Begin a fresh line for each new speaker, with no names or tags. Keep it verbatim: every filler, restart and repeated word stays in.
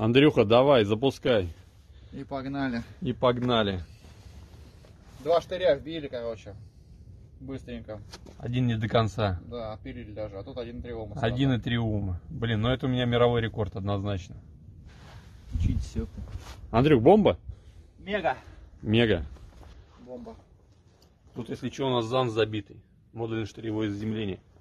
Андрюха, давай, запускай.
И погнали.
И погнали.
Два штыря вбили, короче. Быстренько.
Один не до конца.
Да, отпилили даже. А тут один и три ома.
Один и три ома. Блин, ну это у меня мировой рекорд однозначно.
Учить все.
Андрюх, бомба?
Мега.
Мега.
Бомба.
Тут, если что, у нас зан забитый. Модульное штыревое заземление.